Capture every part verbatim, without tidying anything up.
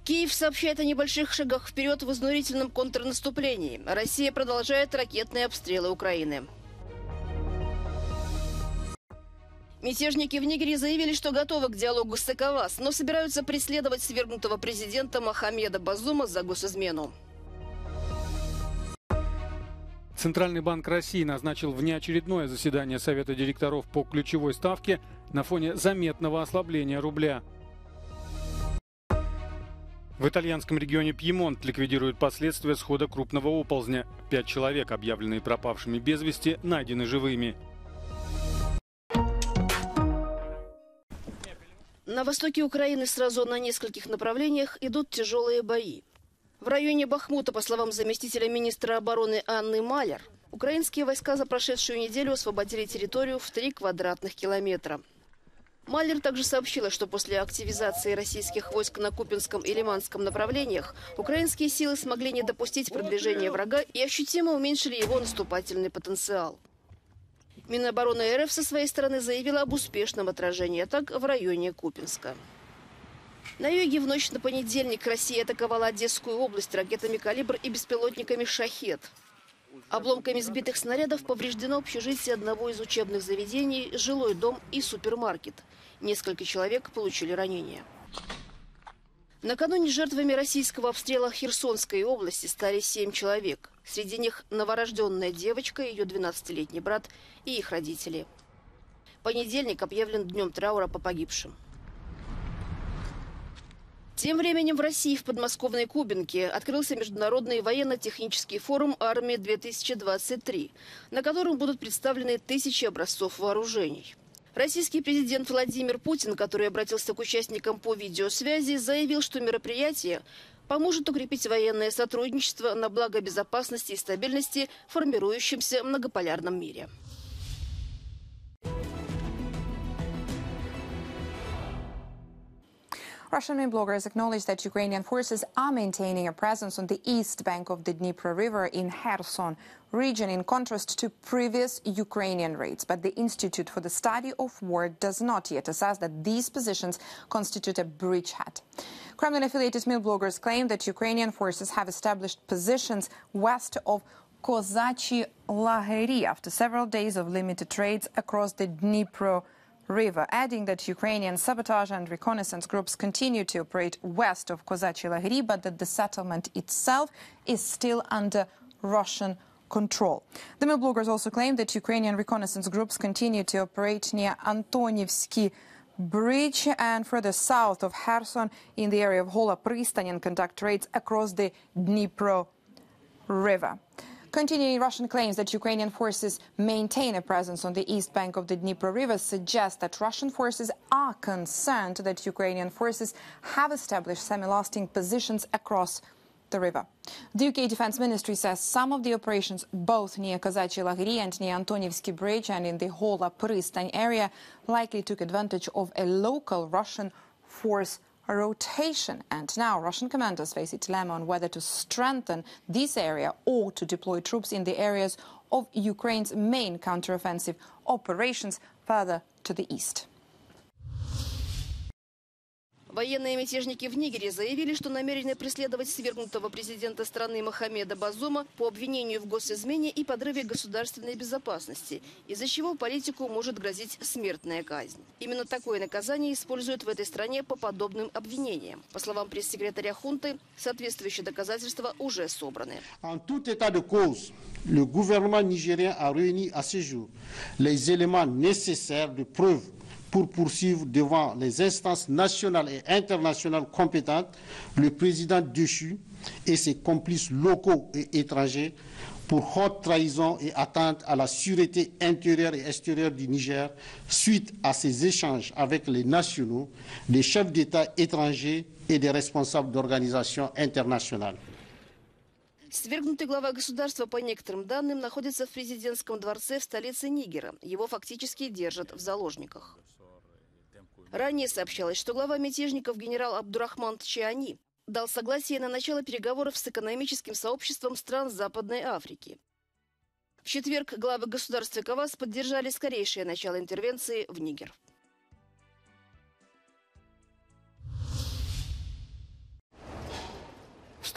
Киев сообщает о небольших шагах вперед в изнурительном контрнаступлении. Россия продолжает ракетные обстрелы Украины. Мятежники в Нигере заявили, что готовы к диалогу с ЭКОВАС, но собираются преследовать свергнутого президента Мохаммеда Базума за госизмену. Центральный банк России назначил внеочередное заседание Совета директоров по ключевой ставке на фоне заметного ослабления рубля. В итальянском регионе Пьемонт ликвидируют последствия схода крупного оползня. Пять человек, объявленные пропавшими без вести, найдены живыми. На востоке Украины сразу на нескольких направлениях идут тяжелые бои. В районе Бахмута, по словам заместителя министра обороны Анны Маляр, украинские войска за прошедшую неделю освободили территорию в три квадратных километра. Маляр также сообщила, что после активизации российских войск на Купинском и Лиманском направлениях украинские силы смогли не допустить продвижения врага и ощутимо уменьшили его наступательный потенциал. Минобороны РФ со своей стороны заявила об успешном отражении атак в районе Купинска. На юге в ночь на понедельник Россия атаковала Одесскую область ракетами «Калибр» и беспилотниками «Шахед». Обломками сбитых снарядов повреждено общежитие одного из учебных заведений, жилой дом и супермаркет. Несколько человек получили ранения. Накануне жертвами российского обстрела Херсонской области стали семь человек. Среди них новорожденная девочка, ее двенадцатилетний брат и их родители. Понедельник объявлен днем траура по погибшим. Тем временем в России в подмосковной Кубинке открылся Международный военно-технический форум «Армия-две тысячи двадцать три», на котором будут представлены тысячи образцов вооружений. Российский президент Владимир Путин, который обратился к участникам по видеосвязи, заявил, что мероприятие поможет укрепить военное сотрудничество на благо безопасности и стабильности в формирующемся многополярном мире. Russian main bloggers acknowledge that Ukrainian forces are maintaining a presence on the east bank of the Dnipro River in Kherson region, in contrast to previous Ukrainian raids. But the Institute for the Study of War does not yet assess that these positions constitute a bridgehead. Kremlin-affiliated mill bloggers claim that Ukrainian forces have established positions west of Kozachyi Lageri after several days of limited raids across the Dnipro River, adding that Ukrainian sabotage and reconnaissance groups continue to operate west of Kozachyi Lageri, but that the settlement itself is still under Russian control. The mill bloggers also claim that Ukrainian reconnaissance groups continue to operate near Antonivsky Bridge and further south of Kherson in the area of Hola Pristan and conduct raids across the Dnipro River. Continuing Russian claims that Ukrainian forces maintain a presence on the east bank of the Dnipro River suggest that Russian forces are concerned that Ukrainian forces have established semi-lasting positions across the river. The U K Defence Ministry says some of the operations both near Kozachyi Lageri and near Antonivsky Bridge and in the Hola Pristan area likely took advantage of a local Russian force rotation, and now Russian commanders face a dilemma on whether to strengthen this area or to deploy troops in the areas of Ukraine's main counteroffensive operations further to the east. Военные мятежники в Нигере заявили, что намерены преследовать свергнутого президента страны Мохаммеда Базума по обвинению в госизмене и подрыве государственной безопасности, из-за чего политику может грозить смертная казнь. Именно такое наказание используют в этой стране по подобным обвинениям. По словам пресс-секретаря хунты, соответствующие доказательства уже собраны. En tout état de cause, le gouvernement nigérien a réuni à ce jour les éléments nécessaires de preuve pour poursuivre devant les instances nationales et internationales compétentes le président déchu et ses complices locaux et étrangers pour haute trahison et atteinte à la sûreté intérieure et extérieure du Niger suite à ses échanges avec les nationaux, les chefs d'État étrangers et des responsables d'organisations internationales. Свергнутый глава государства, по некоторым данным, находится в президентском дворце в столице Нигера. Его фактически держат в заложниках. Ранее сообщалось, что глава мятежников генерал Абдурахман Тчиани дал согласие на начало переговоров с экономическим сообществом стран Западной Африки. В четверг главы государств ЭКОВАС поддержали скорейшее начало интервенции в Нигер.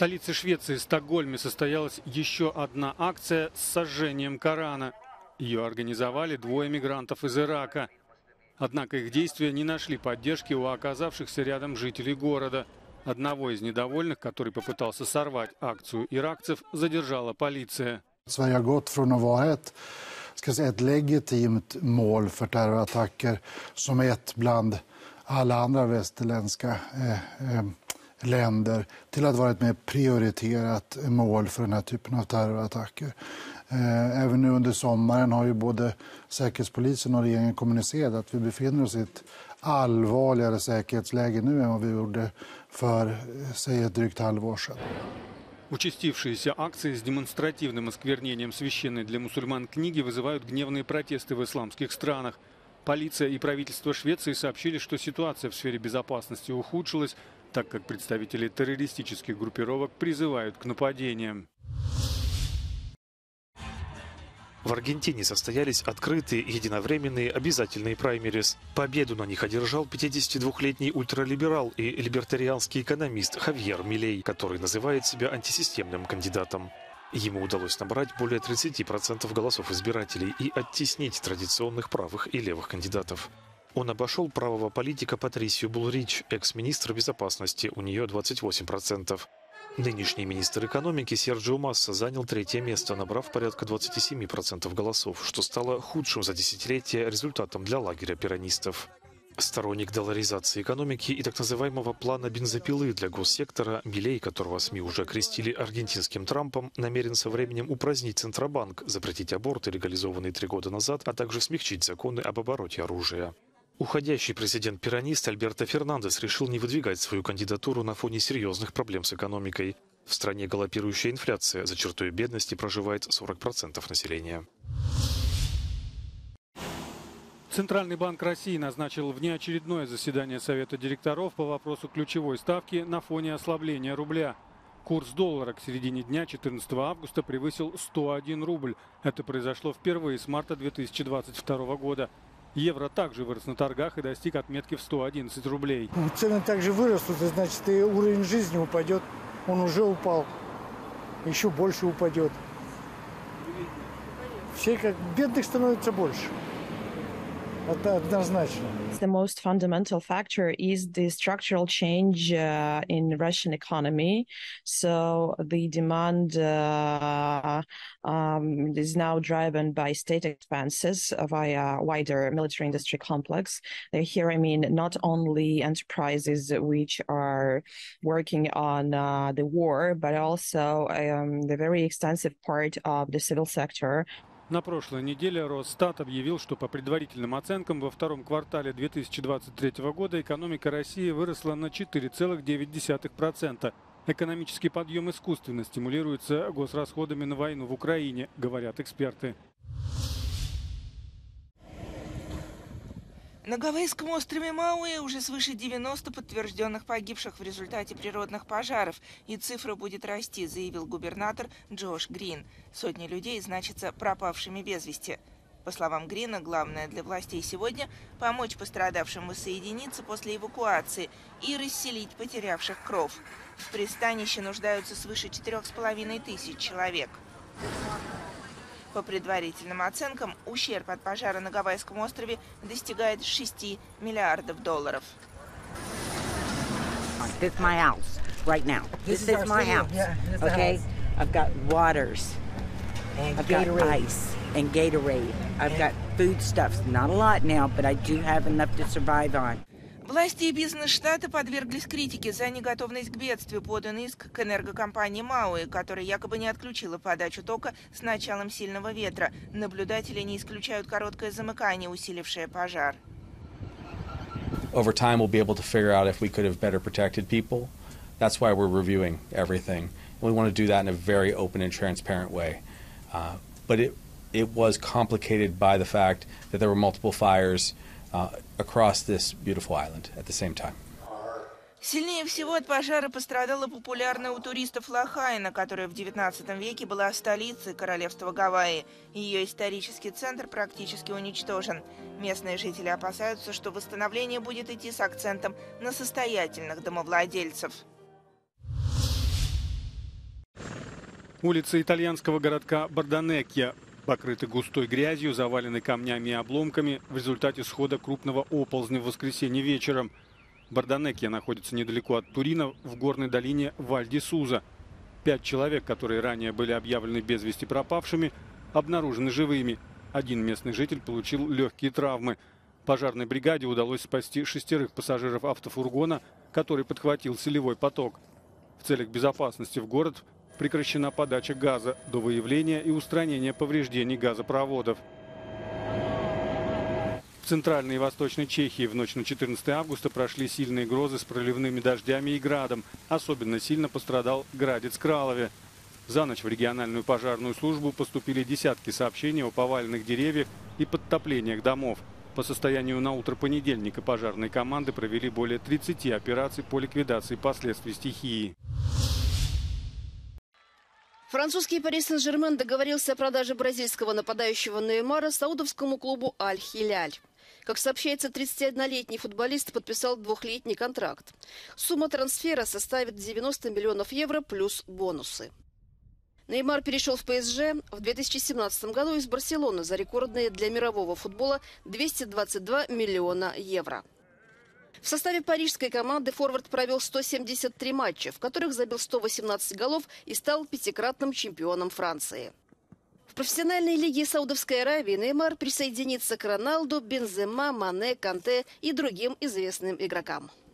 В столице Швеции, Стокгольме, состоялась еще одна акция с сожжением Корана. Ее организовали двое мигрантов из Ирака. Однако их действия не нашли поддержки у оказавшихся рядом жителей города. Одного из недовольных, который попытался сорвать акцию иракцев, задержала полиция. Sverige har gått från att vara ett, ska säga, ett legitimt mål för terrorattacker som ett bland alla andra västerländska eh, eh, länder till att vara ett mer prioriterat mål för den här typen av terrorattacker. Eh, även nu under sommaren har ju både Säkerhetspolisen och regeringen kommunicerat att vi befinner oss i ett allvarligare säkerhetsläge nu än vad vi gjorde för, säg, ett drygt halvår sedan. Участившиеся акции с демонстративным осквернением священной для мусульман книги вызывают гневные протесты в исламских странах. Полиция и правительство Швеции сообщили, что ситуация в сфере безопасности ухудшилась, так как представители террористических группировок призывают к нападениям. В Аргентине состоялись открытые единовременные обязательные праймерис. Победу на них одержал пятидесятидвухлетний ультралиберал и либертарианский экономист Хавьер Милей, который называет себя антисистемным кандидатом. Ему удалось набрать более тридцати процентов голосов избирателей и оттеснить традиционных правых и левых кандидатов. Он обошел правого политика Патрисию Булрич, экс-министра безопасности, у нее двадцать восемь процентов. Нынешний министр экономики Серджио Масса занял третье место, набрав порядка двадцати семи процентов голосов, что стало худшим за десятилетие результатом для лагеря пиранистов. Сторонник долларизации экономики и так называемого плана бензопилы для госсектора, Милей, которого СМИ уже окрестили аргентинским Трампом, намерен со временем упразднить Центробанк, запретить аборты, легализованные три года назад, а также смягчить законы об обороте оружия. Уходящий президент-пиранист Альберто Фернандес решил не выдвигать свою кандидатуру на фоне серьезных проблем с экономикой. В стране галопирующая инфляция, за чертой бедности проживает сорок процентов населения. Центральный банк России назначил внеочередное заседание Совета директоров по вопросу ключевой ставки на фоне ослабления рубля. Курс доллара к середине дня четырнадцатого августа превысил сто один рубль. Это произошло впервые с марта две тысячи двадцать второго года. Евро также вырос на торгах и достиг отметки в сто одиннадцать рублей. Цены также вырастут, и значит и уровень жизни упадет. Он уже упал. Еще больше упадет. Все как бедных становится больше. Это однозначно. The most fundamental factor is the structural change uh, in Russian economy. So the demand uh, um, is now driven by state expenses via wider military industry complex. Here, I mean, not only enterprises which are working on uh, the war, but also um, the very extensive part of the civil sector. На прошлой неделе Росстат объявил, что по предварительным оценкам во втором квартале две тысячи двадцать третьего года экономика России выросла на четыре целых девять десятых процента. Экономический подъем искусственно стимулируется госрасходами на войну в Украине, говорят эксперты. На Гавайском острове Мауи уже свыше девяноста подтвержденных погибших в результате природных пожаров, и цифра будет расти, заявил губернатор Джош Грин. Сотни людей значатся пропавшими без вести. По словам Грина, главное для властей сегодня – помочь пострадавшим воссоединиться после эвакуации и расселить потерявших кров. В пристанище нуждаются свыше четырех с половиной тысяч человек. По предварительным оценкам, ущерб от пожара на Гавайском острове достигает шести миллиардов долларов. This is my house right now. This is my house. Okay, I've got waters, I've got ice and Gatorade. I've got foodstuffs. Not a lot now, but I do have enough to survive on. Власти и бизнес штата подверглись критике за неготовность к бедствию. Подан иск к энергокомпании Мауи, которая якобы не отключила подачу тока с началом сильного ветра. Наблюдатели не исключают короткое замыкание, усилившее пожар. Over time, we'll be able to figure out if we could have better protected people. That's why we're reviewing everything. We want to do that in a very open and transparent way. Uh, but it it was complicated by the fact that there were multiple fires Uh, across this beautiful island at the same time. Сильнее всего от пожара пострадала популярная у туристов Лахайна, которая в девятнадцатом веке была столицей королевства Гавайи. Ее исторический центр практически уничтожен. Местные жители опасаются, что восстановление будет идти с акцентом на состоятельных домовладельцев. Улицы итальянского городка Бардонекья покрыты густой грязью, завалены камнями и обломками в результате схода крупного оползня в воскресенье вечером. Бардонекья находится недалеко от Турино, в горной долине Валь-ди-Суза. Пять человек, которые ранее были объявлены без вести пропавшими, обнаружены живыми. Один местный житель получил легкие травмы. Пожарной бригаде удалось спасти шестерых пассажиров автофургона, который подхватил селевой поток. В целях безопасности в город прекращена подача газа до выявления и устранения повреждений газопроводов. В центральной и восточной Чехии в ночь на четырнадцатое августа прошли сильные грозы с проливными дождями и градом. Особенно сильно пострадал Градец Кралове. За ночь в региональную пожарную службу поступили десятки сообщений о поваленных деревьях и подтоплениях домов. По состоянию на утро понедельника пожарные команды провели более тридцати операций по ликвидации последствий стихии. Французский Пари Сен-Жермен договорился о продаже бразильского нападающего Неймара саудовскому клубу Аль-Хиляль. Как сообщается, тридцатиоднолетний футболист подписал двухлетний контракт. Сумма трансфера составит девяносто миллионов евро плюс бонусы. Неймар перешел в ПСЖ в две тысячи семнадцатом году из Барселоны за рекордные для мирового футбола двести двадцать два миллиона евро. В составе парижской команды форвард провел сто семьдесят три матча, в которых забил сто восемнадцать голов и стал пятикратным чемпионом Франции. В профессиональной лиге Саудовской Аравии Неймар присоединится к Роналду, Бензема, Мане, Канте и другим известным игрокам.